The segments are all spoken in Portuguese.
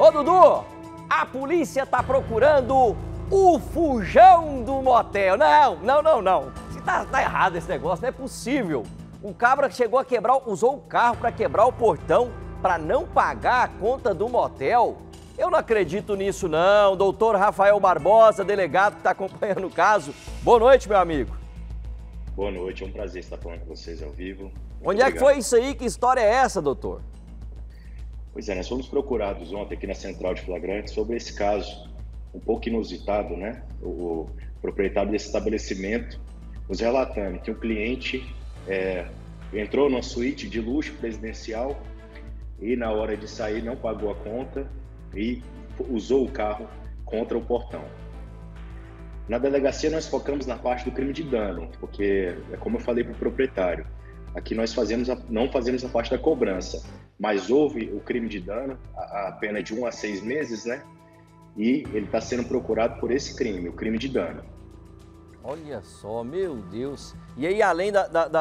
Ô, Dudu, a polícia tá procurando o fujão do motel. Não. Tá errado esse negócio, não é possível. O cabra chegou a quebrar, usou o carro para quebrar o portão para não pagar a conta do motel. Eu não acredito nisso não. Doutor Rafael Barbosa, delegado que está acompanhando o caso. Boa noite, meu amigo. Boa noite, é um prazer estar falando com vocês ao vivo. Onde é que foi isso aí? Que história é essa, doutor? Pois é, nós fomos procurados ontem aqui na Central de Flagrantes sobre esse caso um pouco inusitado, né? O proprietário desse estabelecimento nos relatando que um cliente entrou numa suíte de luxo presidencial e na hora de sair não pagou a conta e usou o carro contra o portão. Na delegacia nós focamos na parte do crime de dano, porque é como eu falei para o proprietário, aqui nós não fazemos a parte da cobrança, mas houve o crime de dano, a pena de 1 a 6 meses, né? E ele está sendo procurado por esse crime, o crime de dano. Olha só, meu Deus. E aí, além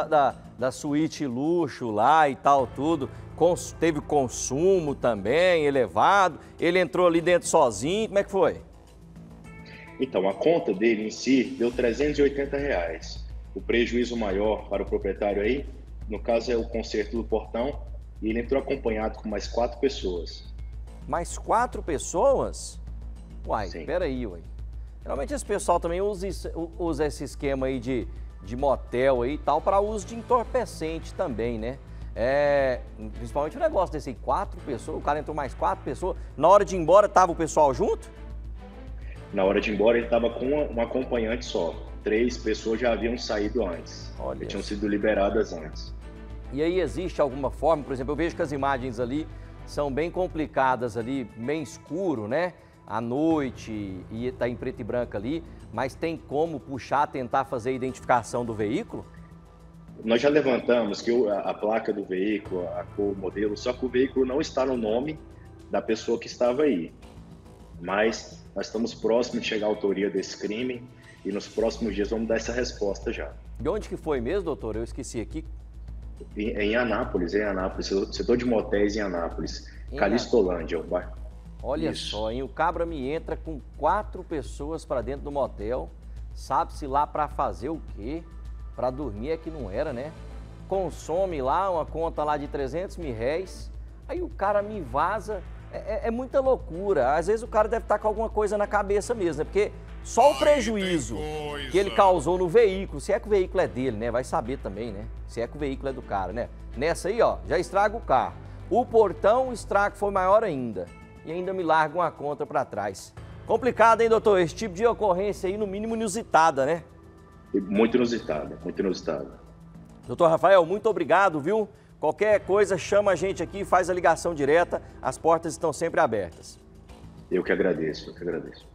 da suíte luxo lá e tal, tudo, teve consumo também elevado, ele entrou ali dentro sozinho, como é que foi? Então, a conta dele em si deu R$380. O prejuízo maior para o proprietário aí, no caso é o conserto do portão, e ele entrou acompanhado com mais 4 pessoas. Mais 4 pessoas? Uai, Sim. Peraí, uai. Geralmente esse pessoal também usa esse esquema aí de motel aí e tal para uso de entorpecente também, né? Principalmente o negócio desse aí, 4 pessoas, o cara entrou mais 4 pessoas. Na hora de ir embora, tava o pessoal junto? Na hora de ir embora, ele estava com um acompanhante só. 3 pessoas já haviam saído antes. Olha. Tinham sido liberadas antes. E aí existe alguma forma, por exemplo, eu vejo que as imagens ali são bem complicadas ali, bem escuro, né? À noite e tá em preto e branco ali, mas tem como puxar, tentar fazer a identificação do veículo? Nós já levantamos que a placa do veículo, a cor, o modelo, só que o veículo não está no nome da pessoa que estava aí. Mas nós estamos próximos de chegar à autoria desse crime e nos próximos dias vamos dar essa resposta já. De onde que foi mesmo, doutor? Eu esqueci aqui. Em Anápolis, setor de motéis em Anápolis, Calistolândia, o bairro. Olha Isso. só, hein? O cabra me entra com 4 pessoas para dentro do motel, sabe-se lá para fazer o quê? Para dormir é que não era, né? Consome lá uma conta lá de R$300.000, aí o cara me vaza, é muita loucura. Às vezes o cara deve estar com alguma coisa na cabeça mesmo, né? Porque só o prejuízo que ele causou no veículo, se é que o veículo é dele, né? Vai saber também, né? Se é que o veículo é do cara, né? Nessa aí, ó, já estraga o carro. O portão, o estrago foi maior ainda. E ainda me larga uma conta para trás. Complicado, hein, doutor? Esse tipo de ocorrência aí, no mínimo, inusitada, né? Muito inusitada, muito inusitada. Doutor Rafael, muito obrigado, viu? Qualquer coisa, chama a gente aqui, faz a ligação direta. As portas estão sempre abertas. Eu que agradeço.